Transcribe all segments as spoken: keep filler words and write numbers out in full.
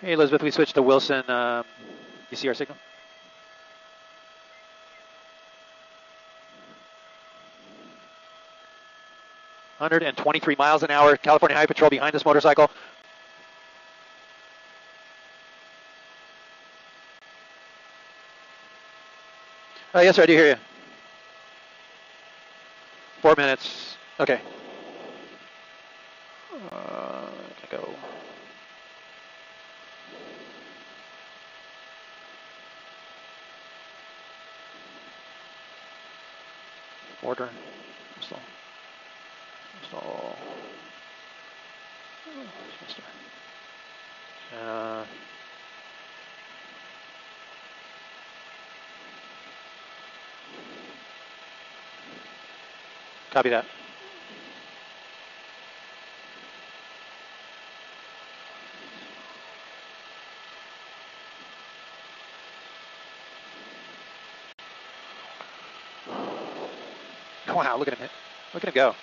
Hey, Elizabeth, we switched to Wilson. Um, you see our signal? one hundred twenty-three miles an hour, California Highway Patrol behind this motorcycle. Uh, yes, sir, I do hear you. Four minutes. Okay. Uh, go. Order. Install. Install. Uh, copy that. Wow, look at him. Look at him go. one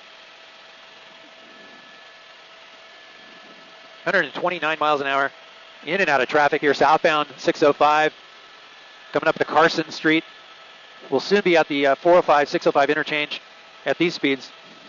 hundred twenty-nine miles an hour, in and out of traffic here, southbound six oh five, coming up to Carson Street. We'll soon be at the uh, four oh five, six oh five interchange at these speeds.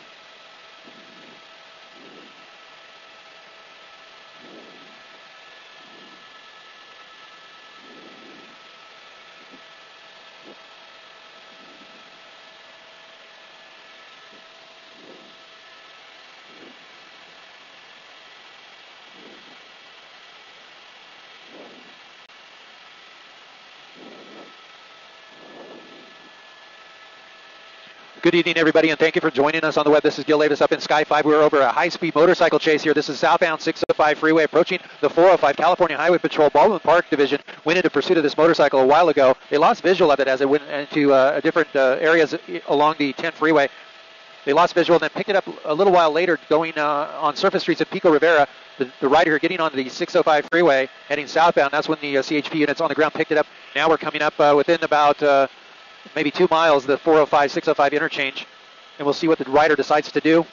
Good evening, everybody, and thank you for joining us on the web. This is Gil Davis up in Sky five. We're over a high-speed motorcycle chase here. This is southbound six oh five freeway approaching the four oh five. California Highway Patrol Baldwin Park Division went into pursuit of this motorcycle a while ago. They lost visual of it as it went into uh, different uh, areas along the ten freeway. They lost visual and then picked it up a little while later going uh, on surface streets at Pico Rivera. The, the rider here getting onto the six oh five freeway heading southbound. That's when the uh, C H P units on the ground picked it up. Now we're coming up uh, within about uh, maybe two miles, the four oh five, six oh five interchange. And we'll see what the rider decides to do.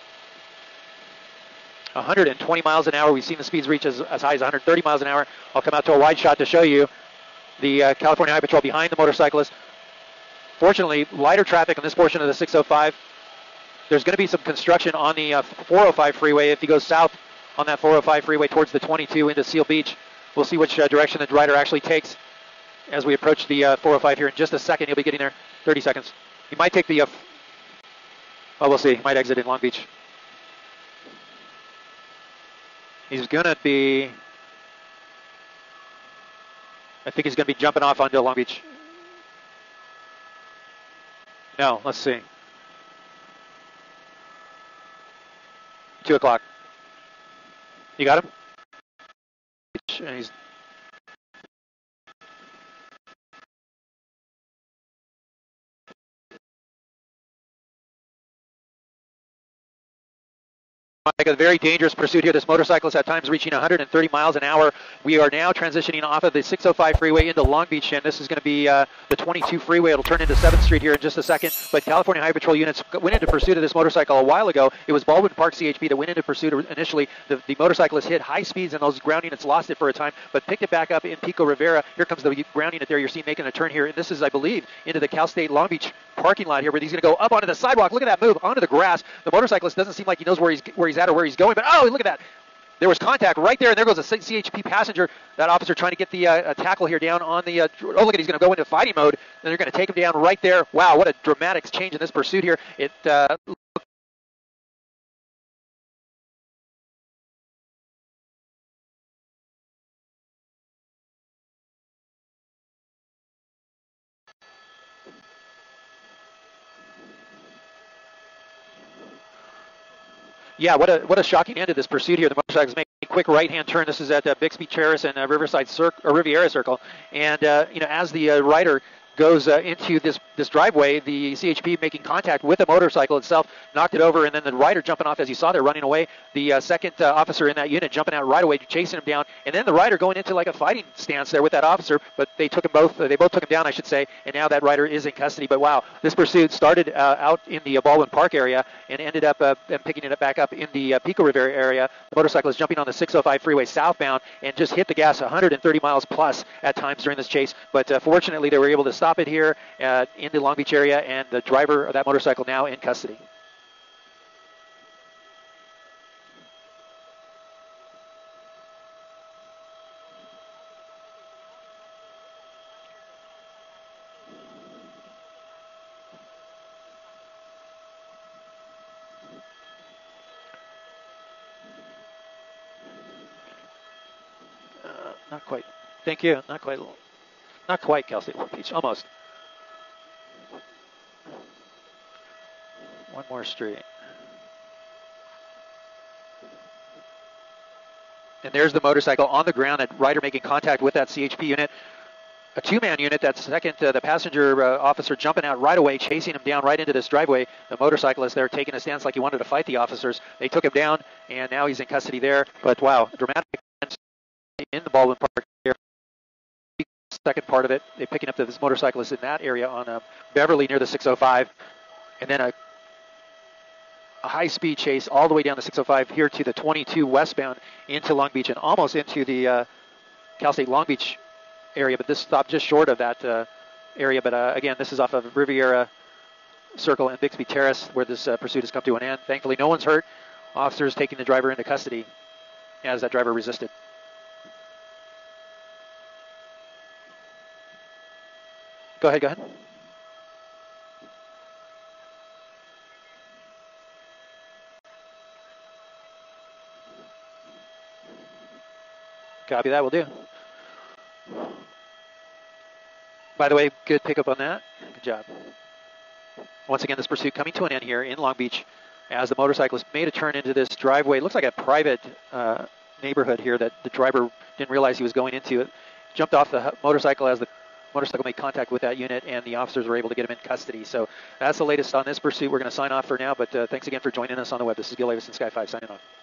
one hundred twenty miles an hour. We've seen the speeds reach as, as high as one hundred thirty miles an hour. I'll come out to a wide shot to show you the uh, California Highway Patrol behind the motorcyclist. Fortunately, lighter traffic on this portion of the six oh five. There's going to be some construction on the uh, four oh five freeway. If he goes south on that four oh five freeway towards the twenty-two into Seal Beach, we'll see which uh, direction the rider actually takes as we approach the uh, four oh five here in just a second. He'll be getting there. thirty seconds. He might take the... Uh, Oh, we'll see. He might exit in Long Beach. He's going to be... I think he's going to be jumping off onto Long Beach. No, let's see. Two o'clock. You got him? And he's... Like a very dangerous pursuit here. This motorcyclist at times reaching one hundred thirty miles an hour. We are now transitioning off of the six oh five freeway into Long Beach, and this is going to be uh, the twenty-two freeway. It'll turn into seventh Street here in just a second. But California Highway Patrol units went into pursuit of this motorcycle a while ago. It was Baldwin Park C H P that went into pursuit initially. The, the motorcyclist hit high speeds, and those ground units lost it for a time, but picked it back up in Pico Rivera. Here comes the ground unit there. You're seeing making a turn here, and this is, I believe, into the Cal State Long Beach parking lot here, where he's going to go up onto the sidewalk. Look at that move, onto the grass. The motorcyclist doesn't seem like he knows where he's where he's at or where he's going, but oh, look at that. There was contact right there, and there goes a C H P passenger. That officer trying to get the uh, tackle here down on the, uh, oh, look at, he's going to go into fighting mode, and they're going to take him down right there. Wow, what a dramatic change in this pursuit here. It uh, Yeah, what a what a shocking end to this pursuit here. The motorcycles make a quick right-hand turn. This is at uh, Bixby Terrace and uh, Riverside Circle or Riviera Circle, and uh, you know, as the uh, rider goes uh, into this this driveway. The C H P making contact with the motorcycle itself, knocked it over, and then the rider jumping off as you saw there, running away. The uh, second uh, officer in that unit jumping out right away, chasing him down, and then the rider going into like a fighting stance there with that officer. But they took him both. Uh, they both took him down, I should say, and now that rider is in custody. But wow, this pursuit started uh, out in the uh, Baldwin Park area and ended up uh, picking it back up in the uh, Pico Rivera area. The motorcyclist jumping on the six oh five freeway southbound and just hit the gas one hundred thirty miles plus at times during this chase. But uh, fortunately, they were able to stop it here uh, in the Long Beach area, and the driver of that motorcycle now in custody. Uh, not quite. Thank you. Not quite. Not quite, Kelsey. Peach. Almost. One more street. And there's the motorcycle on the ground, that rider making contact with that C H P unit. A two-man unit, that second, uh, the passenger uh, officer jumping out right away, chasing him down right into this driveway. The motorcyclist there taking a stance like he wanted to fight the officers. They took him down, and now he's in custody there. But wow, dramatic in the Baldwin Park area. Second part of it, they're picking up this motorcyclist in that area on uh, Beverly near the six oh five. And then a, a high-speed chase all the way down the six oh five here to the twenty-two westbound into Long Beach and almost into the uh, Cal State Long Beach area, but this stopped just short of that uh, area. But uh, again, this is off of Riviera Circle and Bixby Terrace where this uh, pursuit has come to an end. Thankfully, no one's hurt. Officers taking the driver into custody as that driver resisted. Go ahead, go ahead. Copy that, will do. By the way, good pickup on that. Good job. Once again, this pursuit coming to an end here in Long Beach as the motorcyclist made a turn into this driveway. It looks like a private uh, neighborhood here that the driver didn't realize he was going into. It jumped off the motorcycle as the motorcycle made contact with that unit, and the officers were able to get him in custody. So that's the latest on this pursuit. We're going to sign off for now, but uh, thanks again for joining us on the web. This is Gil Davis in Sky five signing off.